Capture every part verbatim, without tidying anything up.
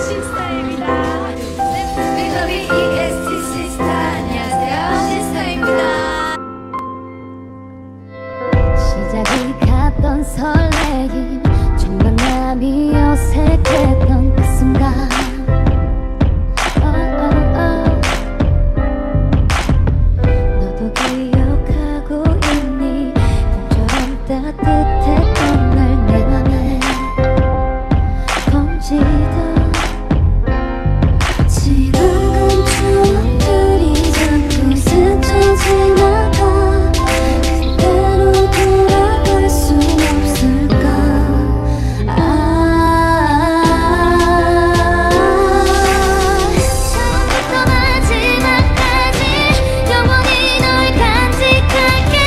시스타입니다. 비더비 이에스티 시스타. 안녕하세요, 시스타입니다. 시작이 갔던 설레임, 정말 마음이 어색했던 그 순간. 따뜻했던 날 내 맘에 번지던 지나간 추억들이 자꾸 스쳐 지나가. 그대로 돌아갈 순 없을까. 아, 처음부터 마지막까지 영원히 널 간직할게.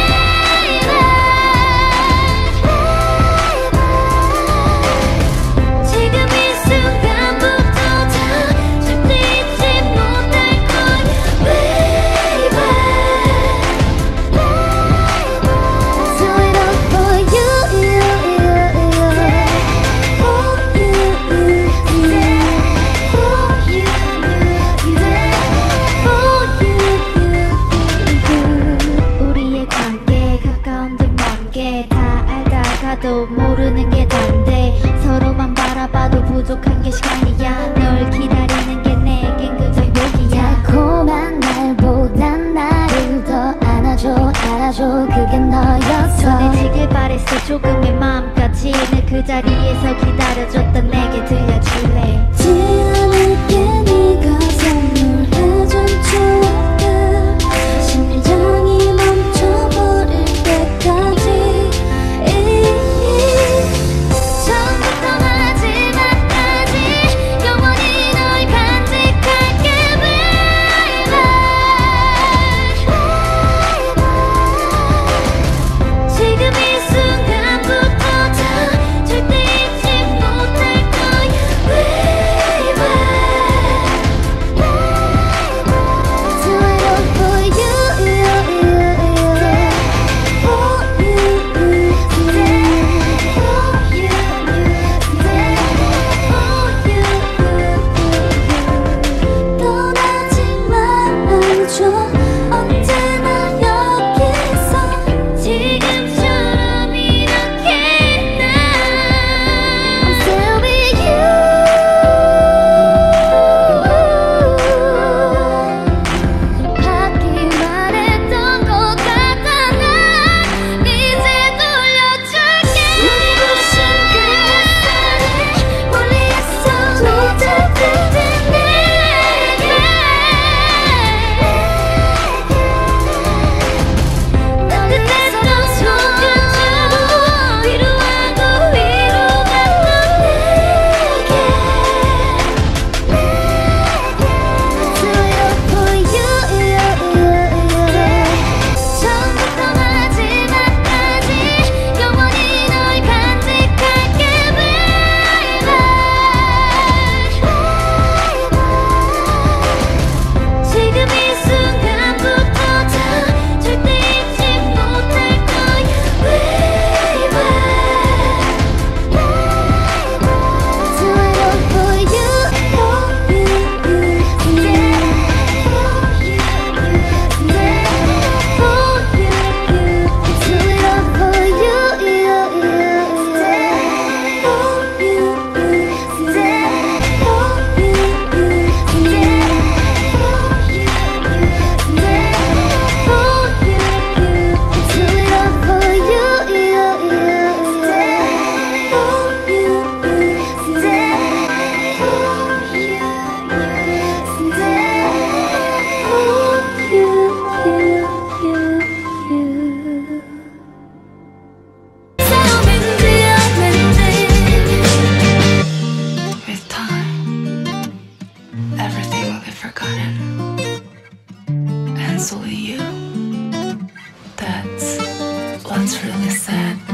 도 모르는 게 단데 서로만 바라봐도 부족한 게 시간이야. 널 기다리는 게 내겐 그저 욕이야. 달콤한 날보단 나를 더 안아줘 알아줘 그게 너였어. 전해지길 바랬어 조금의 마음까지. 늘 그 자리에서 기다려줬던 내게 들려줄래. 지않을게 네가 선물해준 추억들 심장이 멈춰버릴 때까지. And so you. That's what's really sad.